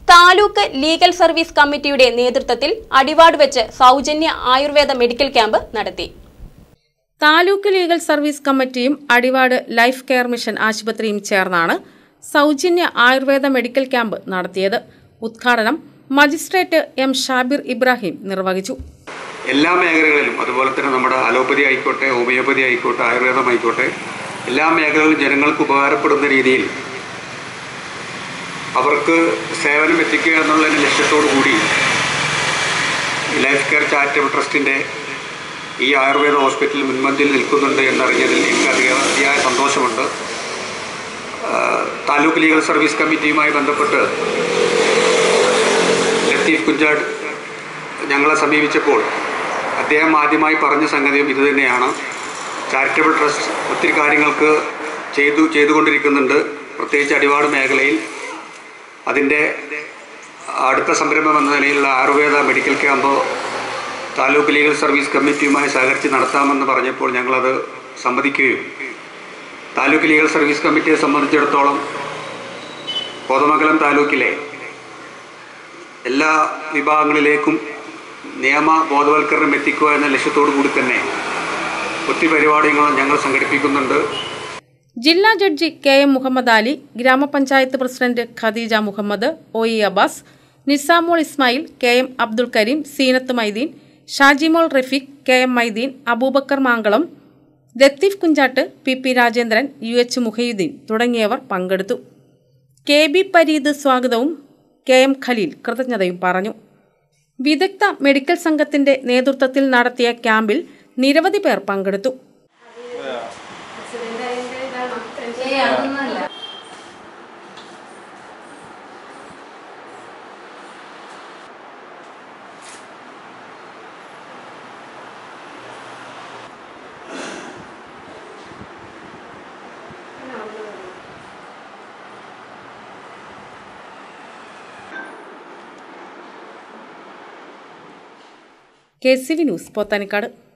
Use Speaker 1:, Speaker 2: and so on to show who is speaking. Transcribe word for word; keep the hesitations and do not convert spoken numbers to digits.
Speaker 1: Taluk legal service കമ്മിറ്റിയുടെ നേതൃത്വത്തിൽ അടിവാട് വെച്ച് സൗജന്യ ആയുർവേദ മെഡിക്കൽ ക്യാമ്പ് നടത്തി. താലൂക്ക് ലീഗൽ സർവീസ് കമ്മിറ്റിയും അടിവാട് ലൈഫ് കെയർ മിഷൻ ആശുപത്രിയും ചേർന്നാണ് സൗജന്യ ആയുർവേദ മെഡിക്കൽ ക്യാമ്പ് നടത്തിയത്. ഉദ്ഘാടനം മജിസ്ട്രേറ്റ് എം ഷാബിർ ഇബ്രാഹിം നിർവഹിച്ചു.
Speaker 2: എല്ലാ മേഖലകളിലും അതുപോലെ തന്നെ നമ്മുടെ അലോപ്പതി ആയിക്കോട്ടെ, ഹോമിയോപ്പതി ആയിക്കോട്ടെ, ആയുർവേദം ആയിക്കോട്ടെ, എല്ലാ മേഖലകളിലും ജനങ്ങൾക്ക് ഉപകാരപ്പെടുന്ന രീതിയിൽ അവർക്ക് സേവനം എത്തിക്കുക എന്നുള്ളതിൻ്റെ ലക്ഷ്യത്തോടു കൂടി ലൈഫ് കെയർ ചാരിറ്റബിൾ ട്രസ്റ്റിൻ്റെ ഈ ആയുർവേദ ഹോസ്പിറ്റൽ മുൻപന്തിയിൽ നിൽക്കുന്നുണ്ട് എന്നറിഞ്ഞതിൽ എനിക്ക് അധികം അതിയായ സന്തോഷമുണ്ട്. താലൂക്ക് ലീഗൽ സർവീസ് കമ്മിറ്റിയുമായി ബന്ധപ്പെട്ട് ലത്തീഫ് കുഞ്ചാട് ഞങ്ങളെ സമീപിച്ചപ്പോൾ അദ്ദേഹം ആദ്യമായി പറഞ്ഞ സംഗതിയും ഇതുതന്നെയാണ്. ചാരിറ്റബിൾ ട്രസ്റ്റ് ഒത്തിരി കാര്യങ്ങൾക്ക് ചെയ്തു ചെയ്തുകൊണ്ടിരിക്കുന്നുണ്ട്. പ്രത്യേകിച്ച് അടിവാട് മേഖലയിൽ അതിൻ്റെ അടുത്ത സംരംഭം എന്ന നിലയിലുള്ള ayurveda medical camp taluk legal service കമ്മിറ്റിയുമായി സഹകരിച്ച് നടത്താമെന്ന് പറഞ്ഞപ്പോൾ ഞങ്ങളത് സമ്മതിക്കുകയും താലൂക്ക് ലീഗൽ സർവീസ് കമ്മിറ്റിയെ സംബന്ധിച്ചിടത്തോളം കോതമംഗലം താലൂക്കിലെ എല്ലാ വിഭാഗങ്ങളിലേക്കും നിയമ ബോധവൽക്കരണം എത്തിക്കുക എന്ന ലക്ഷ്യത്തോടു കൂടി തന്നെ ഒത്തിരി പരിപാടികൾ ഞങ്ങൾ സംഘടിപ്പിക്കുന്നുണ്ട്.
Speaker 1: ജില്ലാ judge K M Muhammad Ali, grama panchayat president Khadeeja Muhammad, O E Abbas, Nisamol Ismail, K M Abdul Kareem, Seenath Maideen, Shajimol Rafeeq, K M Maideen, Abubakar Mankalam, Latheef Kunjattu, P P Rajendran, U H Muhiyudheen തുടങ്ങിയവർ പങ്കെടുത്തു. കെ ബി പരീദ് സ്വാഗതവും കെ എം ഖലീൽ കൃതജ്ഞതയും പറഞ്ഞു. വിദഗ്ധ മെഡിക്കൽ സംഘത്തിന്റെ നേതൃത്വത്തിൽ നടത്തിയ ക്യാമ്പിൽ നിരവധി പേർ പങ്കെടുത്തു. K C V news Pothanikkad.